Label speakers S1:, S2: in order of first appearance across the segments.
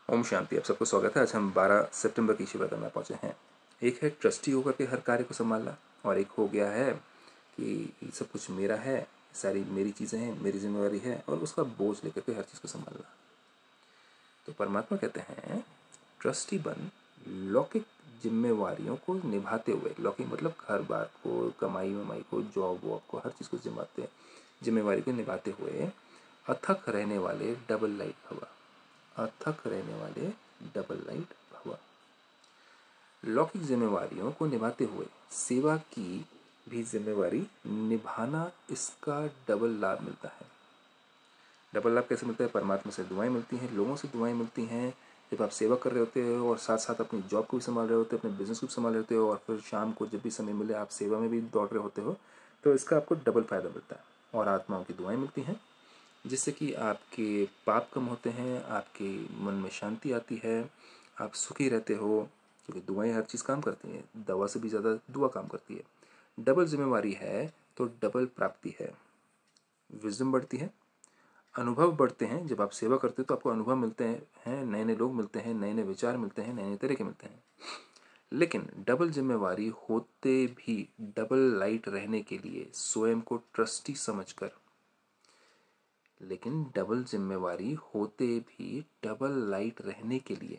S1: ओम शांति। आप सबको स्वागत है। आज हम 12 सितंबर की शिवा करना पहुँचे हैं। एक है ट्रस्टी होकर के हर कार्य को संभालना, और एक हो गया है कि सब कुछ मेरा है, सारी मेरी चीज़ें हैं, मेरी जिम्मेवारी है, और उसका बोझ लेकर के हर चीज़ को संभालना। तो परमात्मा कहते हैं ट्रस्टी बन लौकिक जिम्मेवारियों को निभाते हुए, लौकिक मतलब घर बार को, कमाई वमाई को, जॉब वॉब को, हर चीज़ को जिम्मेवारी को निभाते हुए अथक रहने वाले डबल लाइट भवा, अथक रहने वाले डबल लाइट भवा। लौकिक जिम्मेवारियों को निभाते हुए सेवा की भी जिम्मेवारी निभाना, इसका डबल लाभ मिलता है। डबल लाभ कैसे मिलता है? परमात्मा से दुआएं मिलती हैं, लोगों से दुआएं मिलती हैं। जब आप सेवा कर रहे होते हो और साथ साथ अपनी जॉब को भी संभाल रहे होते हो, अपने बिजनेस को भी संभाल रहे होते हो, और फिर शाम को जब भी समय मिले आप सेवा में भी दौड़ रहे होते हो, तो इसका आपको डबल फायदा मिलता है। और आत्माओं की दुआएं मिलती हैं, जिससे कि आपके पाप कम होते हैं, आपके मन में शांति आती है, आप सुखी रहते हो, क्योंकि दुआएं हर चीज़ काम करती हैं। दवा से भी ज़्यादा दुआ काम करती है। डबल जिम्मेवारी है तो डबल प्राप्ति है। विजडम बढ़ती है, अनुभव बढ़ते हैं। जब आप सेवा करते हो तो आपको अनुभव मिलते हैं, नए नए लोग मिलते हैं, नए नए विचार मिलते हैं, नए नए तरीके मिलते हैं। लेकिन डबल जिम्मेवारी होते भी डबल लाइट रहने के लिए स्वयं को ट्रस्टी समझकर, लेकिन डबल जिम्मेवारी होते भी डबल लाइट रहने के लिए,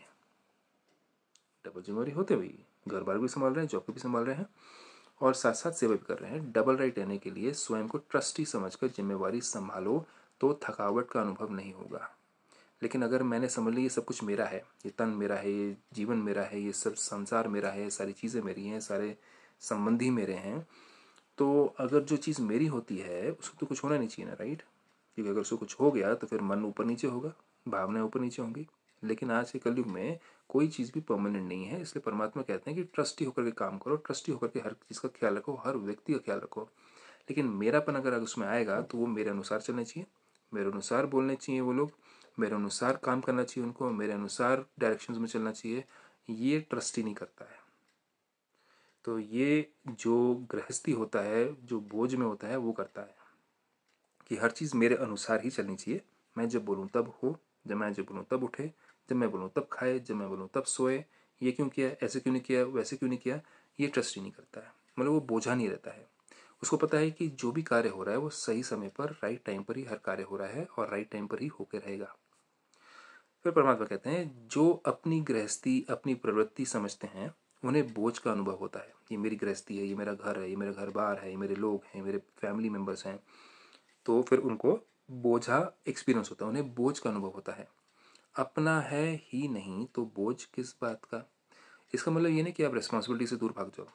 S1: डबल जिम्मेवारी होते हुए घर बार भी संभाल रहे हैं, जॉब को भी संभाल रहे हैं, और साथ साथ सेवा भी कर रहे हैं, डबल राइट रहने के लिए स्वयं को ट्रस्टी समझकर जिम्मेवारी संभालो तो थकावट का अनुभव नहीं होगा। लेकिन अगर मैंने समझ ली ये सब कुछ मेरा है, ये तन मेरा है, ये जीवन मेरा है, ये सब संसार मेरा है, सारी चीज़ें मेरी हैं, सारे संबंधी मेरे हैं, तो अगर जो चीज़ मेरी होती है उसको तो कुछ होना नहीं चाहिए ना, राइट? क्योंकि अगर उसको कुछ हो गया तो फिर मन ऊपर नीचे होगा, भावनाएं ऊपर नीचे होंगी। लेकिन आज के कलयुग में कोई चीज़ भी परमानेंट नहीं है, इसलिए परमात्मा कहते हैं कि ट्रस्टी होकर के काम करो, ट्रस्टी होकर के हर चीज़ का ख्याल रखो, हर व्यक्ति का ख्याल रखो। लेकिन मेरापन अगर उसमें आएगा तो वो मेरे अनुसार चलना चाहिए, मेरे अनुसार बोलने चाहिए वो लोग, मेरे अनुसार काम करना चाहिए उनको, मेरे अनुसार डायरेक्शंस में चलना चाहिए। ये ट्रस्टी नहीं करता है। तो ये जो गृहस्थी होता है, जो बोझ में होता है, वो करता है कि हर चीज़ मेरे अनुसार ही चलनी चाहिए। मैं जब बोलूँ तब हो, जब मैं जब बोलूँ तब उठे, जब मैं बोलूँ तब खाए, जब मैं बोलूँ तब सोए। ये क्यों किया, ऐसे क्यों नहीं किया, वैसे क्यों नहीं किया, ये ट्रस्ट ही नहीं करता है। मतलब वो बोझा नहीं रहता है। उसको पता है कि जो भी कार्य हो रहा है वो सही समय पर, राइट टाइम पर ही हर कार्य हो रहा है, और राइट टाइम पर ही होकर रहेगा। फिर परमात्मा कहते हैं जो अपनी गृहस्थी, अपनी प्रवृत्ति समझते हैं, उन्हें बोझ का अनुभव होता है। ये मेरी गृहस्थी है, ये मेरा घर है, ये मेरा घर बार है, ये मेरे लोग हैं, मेरे फैमिली मेम्बर्स हैं। तो फिर उनको बोझा एक्सपीरियंस होता है, उन्हें बोझ का अनुभव होता है। अपना है ही नहीं तो बोझ किस बात का। इसका मतलब ये नहीं कि आप रिस्पॉन्सिबिलिटी से दूर भाग जाओ,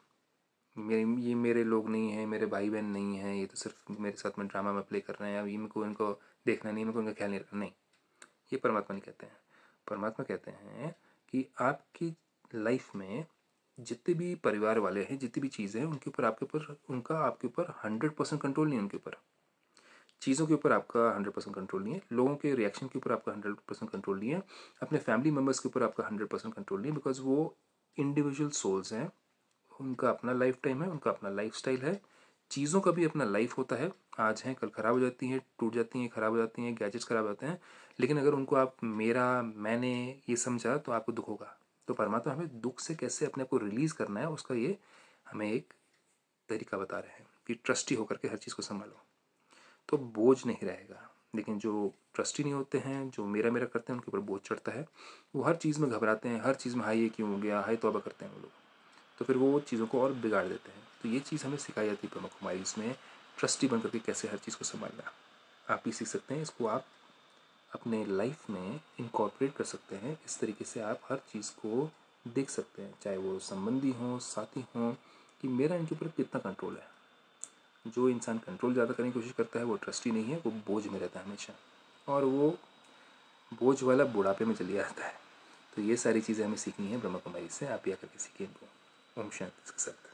S1: ये मेरे लोग नहीं हैं, मेरे भाई बहन नहीं हैं, ये तो सिर्फ मेरे साथ में ड्रामा में प्ले कर रहे हैं, अब ये मेरे को इनको देखना नहीं, मेरे को इनका ख्याल नहीं रखना। नहीं, ये परमात्मा नहीं कहते हैं। परमात्मा कहते हैं कि आपकी लाइफ में जितने भी परिवार वाले हैं, जितनी भी चीज़ें हैं, उनके ऊपर आपके ऊपर 100% कंट्रोल नहीं है। उनके ऊपर चीज़ों के ऊपर आपका 100% कंट्रोल नहीं है, लोगों के रिएक्शन के ऊपर आपका 100% कंट्रोल नहीं है, अपने फैमिली मेम्बर्स के ऊपर आपका 100% कंट्रोल नहीं है, बिकॉज वो इंडिविजुअल सोल्स हैं। उनका अपना लाइफ टाइम है, उनका अपना लाइफ स्टाइल है। चीज़ों का भी अपना लाइफ होता है, आज हैं कल ख़राब हो जाती हैं, टूट जाती हैं, ख़राब हो जाती हैं, गैजेट्स ख़राब होते हैं। लेकिन अगर उनको आप मेरा, मैंने ये समझा तो आपको दुख होगा। तो परमात्मा हमें दुख से कैसे अपने आप को रिलीज़ करना है, उसका ये हमें एक तरीका बता रहे हैं कि ट्रस्टी होकर के हर चीज़ को संभालो तो बोझ नहीं रहेगा। लेकिन जो ट्रस्टी नहीं होते हैं, जो मेरा मेरा करते हैं, उनके ऊपर बोझ चढ़ता है। वो हर चीज़ में घबराते हैं, हर चीज़ में हाय ये क्यों हो गया, हाय तौबा करते हैं वो लोग। तो फिर वो चीज़ों को और बिगाड़ देते हैं। तो ये चीज़ हमें सिखाई जाती है प्रमुख हमारी, इसमें ट्रस्टी बन करके कैसे हर चीज़ को संभालना। आप भी सीख सकते हैं, इसको आप अपने लाइफ में इनकॉर्पोरेट कर सकते हैं। इस तरीके से आप हर चीज़ को देख सकते हैं, चाहे वो संबंधी हों, साथी हों, कि मेरा इनके ऊपर कितना कंट्रोल है। जो इंसान कंट्रोल ज़्यादा करने की कोशिश करता है वो ट्रस्टी नहीं है, वो बोझ में रहता है हमेशा, और वो बोझ वाला बुढ़ापे में चली जाता है। तो ये सारी चीज़ें हमें सीखनी है ब्रह्मा कुमारी से। आप भी आकर के सीखिए इनको। ओम शांति के साथ।